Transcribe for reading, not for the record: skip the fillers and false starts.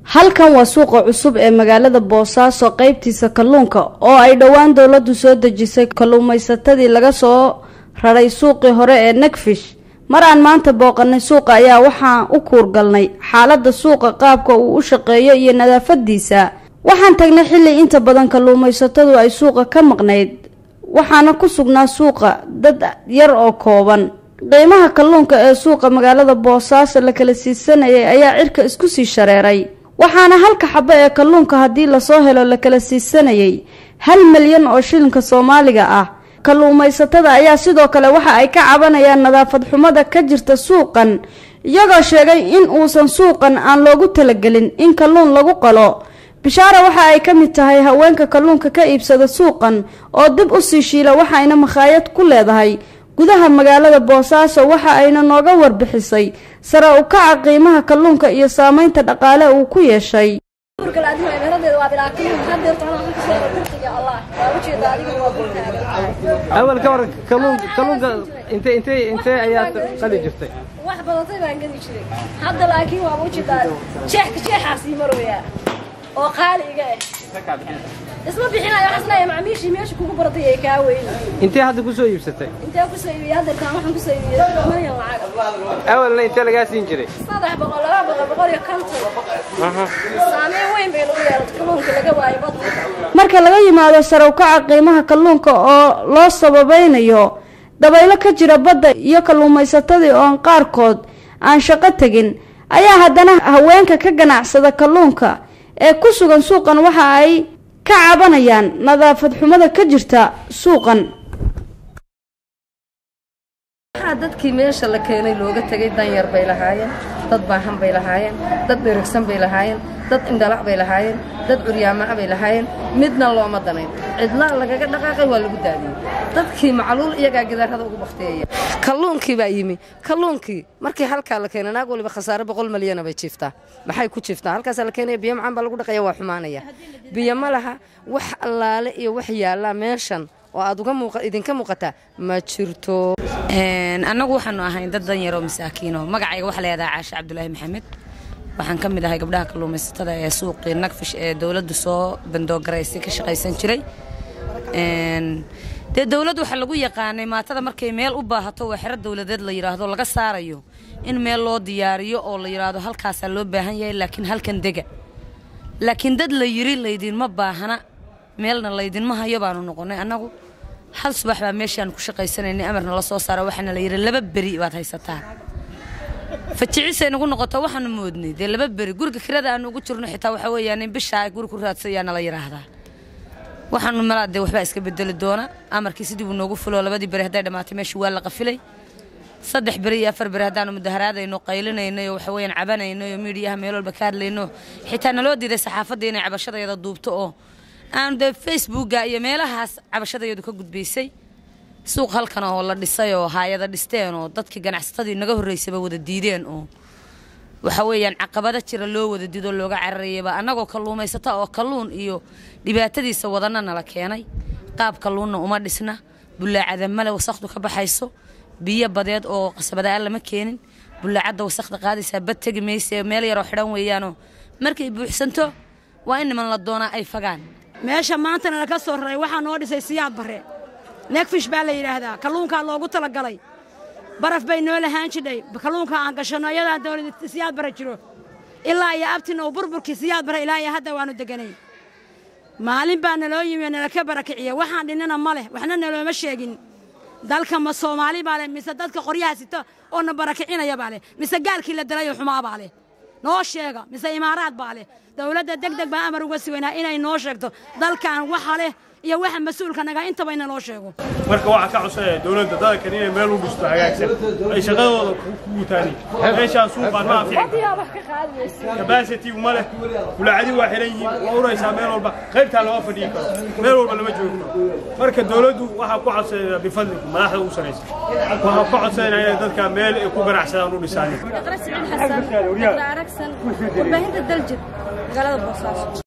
halkan waa suuqa cusub ee magaalada Boosaaso qaybtiisa kalluunka oo ay dhawaan dawladdu soo dejisay kalluumaysatadii laga soo raray suuqii hore ee Nakfish. mar aan maanta booqanay suuqa ayaa waxaan u kuurgalnay xaaladda suuqa qaabka uu u shaqeeyo iyo nadaafadiisa. waxaan tagnay xilli inta badan kalluumaysatadu ay suuqa ka maqnayd waxaana ku sugnaa suuqa dad yar oo kooban. qiimaha kalluunka ee suuqa magaalada Boosaaso la kala siisanayay ayaa cirka isku sii shareeray. waxaana halka xabba ee kalluunka haddii la soo helo la kala siisanayay 1 milyan oo shilinka Soomaaliga ah. kalluumaysatada ayaa sidoo kale waxa ay ka cabanayaan nadaafad xumada ka jirta suuqan, iyagoo sheegay in uusan suuqan aan loogu talagelin in kalluun lagu qalo. bishaara waxa ay ka mid tahay haweenka kalluunka ka iibsada suuqan oo dib u sii shiila waxayna makhaayad ku leedahay gudaha magaalada Boosaaso. waxa ayna nooga warbixisay sare u kaca qiimaha kalluunka iyo saameynta dhaqaale uu ku yeeshay. أول كور كلون أنت أيات قلي جفتي. واحد بلطيء بان قدي شري. هذا لكن وابوشي دار. شيخ حاسي مرويا. وقال إيه. اسمه بحنا يا حسنا يا معميشي ماشي كوكو برطيء كاوين. أنت هذا كوسوي بستي. أنت كوسوي هذا كان واحد كوسوي ما ينعق. أول لا أنت لقاسين جري. صادح بقول يا كنت. سامي وين بينويا كلون كل جواي بطل. marka laga yimaado sare u kaca qiimaha kalluunka oo loo sababaynayo dabaylo ka jira badda iyo kalluumaysatadii oo qaarkood aan shaqo tagin ayaa haddana haweenka ka ganacsada kalluunka ee ku sugan suuqan waxa ay ka cabanayaan nadaafad xumada ka jirta suuqan. dadkii meesha la keenay looga tagay dan yar bay lahaayeen, dad baahan bay lahaayeen, dad dheregsan bay lahaayeen, dad indhalac bay lahaayeen, dad curyaama bay lahaayeen, midna looma danayn. cidla lagaga dhaqaaqay waa lagu daadiyay. dadkii macluul iyaga gidaarada ugu baqteeyay. kalluunkii baa yimi. kalluunkii markii halka la keenay naag waliba khasaare 100 milyan bay jiiftaa. maxay ku jiiftaa? halkaas la keenay biyo macaan baa lagu dhaqaya waa xumaanaya. biyo ma laha wax allaale iyo wax yaala meeshan oo aad uga idinka muuqata ma jirto. anagu waxaanu ahayn dad dan yar oo masaakiin oo magacayga waxa la yiraahdaa Caasha Cabdullaahi Maxamed. waxaan ka mid ahay gabdhaha kalluumaysatada ee suuqii Nakfish ee dawladdu soo bandoogareysay ka shaqaysan jiray. dawladdu waxa lagu yaqaanay maatada markay meel u baahato waa xirad dawladeed la yiraahdo laga saarayo in meel loo diyaariyo oo la yiraahdo halkaas loo baahan yahay laakiin halkan dega. laakiin dad la yiri leedin ma baahana meelna leedin ma hayo baanu noqonay anagu. hal subax baa meeshaan ku shaqaysanaynay amarna la soo saaro waxaana la yiri 2 bari baad haysataa. fajiicisa inagu noqoto waxaanu moodnay 2 bari guriga kirada aan ugu jirno xitaa waxa weeyaan in bisha ay guriga ku raadsayaan la yiraahdaa. waxaanu malaade waxba iska bedeli doona amarkii sidii uu noogu fulo 2 bari haday dhamaatay meeshii waa la qafilay. 3 bari iyo 4 bari hadaan mudaharaadayno qaylinayno waxa weeyaan cabanayno miidiyaha meel walba ka hadlayno xitaa naloo diiday saxaafadda inay cabashadayada duubto oo aan Facebook iyo meelahaas cabashadayadu ka gudbaysay. suuq halkan oo la dhisay oo hay'ada dhisteen oo dadkii ganacsatada naga horeysayba wada diideen oo waxa weeyaan caqabada jira loo wada diido looga cararayba anagoo kalluumaysata oo kalluun iyo dhibaatadiisa wadana nala keenay. qaab kalluunna uma dhisna, bulaacada male wasaqdu ka baxayso, biyo badeed oo qasabada lama keenin, bulaacada wasaqda qaadaysa bad tagi meesha meel yar oo xidhan weeyaano markay buuxsanto waa in man la doonaa ay fagaan. meesha maanta la ka soo raray waxa noo dhisay siyaad bare. Nakfish baa la yiraahdaa kalluunka loogu talagalay. baraf bay noo lahaan jiray kalluunka aan gashano iyada dawladda siyaad bare jiro. ilaa iyo abtina oo burburkii siyaad bare ilaa iyo hadda waanu deganay. maalin baa naloo yimid nala ka barakiciye waxaan dhinana male waxna nalooma sheegin. dalka ma Soomaali baa leh mise dadka qoryaha sita oo na barakicinaya baa leh mise gaalkii la dalay xumaa baa leh noo sheega mise imaaraad baa leh. dawladda degdeg baa amar uga siweynaa inay noo sheegto dalkan waxa leh iyo waxa mas'uulka naga inta bayna loo sheego. marka waxa ka cusub dawladda dadka inay meel u dhisto hagaagsan ay shaqadooda ku guutaani meeshaan suuqa ma fiican capacity uma leh walaacadi waa xiran yihiin oo uraysa meel walba qaybta loo fadhiyo karo meel walba lama joogo. marka dawladdu waxa ku codsanaysaa bifadliga madaxda u sareysa waxa ku codsanaysaa dadka meel ay ku ganacsadaan u dhisaan. Xasan, Aragsan, warbaahinta Daljir, magaalada Boosaaso.